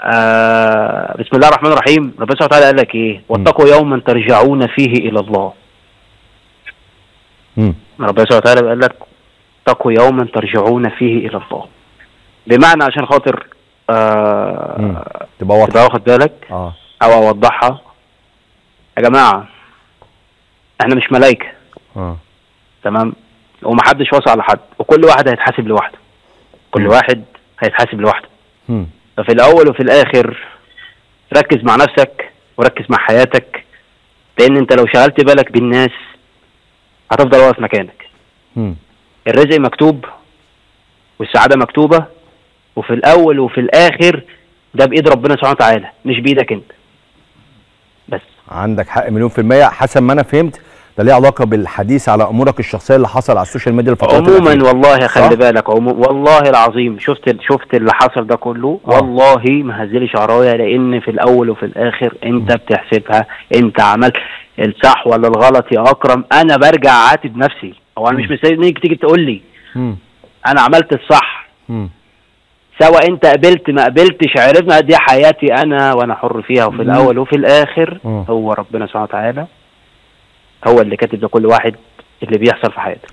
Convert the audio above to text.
بسم الله الرحمن الرحيم. ربنا سبحانه وتعالى قال لك ايه؟ واتقوا يوما ترجعون فيه الى الله. ربنا سبحانه وتعالى قال لك اتقوا يوما ترجعون فيه الى الله، بمعنى عشان خاطر تبقى واخد بالك او اوضحها. يا جماعه احنا مش ملايكه، تمام، ومحدش واصل على حد، وكل واحد هيتحاسب لوحده، كل واحد هيتحاسب لوحده. ففي الاول وفي الاخر ركز مع نفسك وركز مع حياتك، لان انت لو شغلت بالك بالناس هتفضل واقف مكانك. الرزق مكتوب والسعاده مكتوبه، وفي الاول وفي الاخر ده بايد ربنا سبحانه وتعالى، مش بايدك انت بس. عندك حق مليون في المية. حسب ما انا فهمت ده ليه علاقه بالحديث على امورك الشخصيه اللي حصل على السوشيال ميديا الفترات عموما الأخيرة. والله خلي بالك، والله العظيم شفت اللي حصل ده كله. والله ما هزلي شعرايه، لان في الاول وفي الاخر انت بتحسبها، انت عملت الصح ولا الغلط يا اكرم. انا برجع عاتب نفسي، او انا مش مستنيك تيجي تقول لي انا عملت الصح. سواء انت قبلت ما قبلتش، عرفنا دي حياتي انا وانا حر فيها. وفي الاول وفي الاخر هو ربنا سبحانه وتعالى هو اللي كاتب لكل واحد اللي بيحصل في حياته.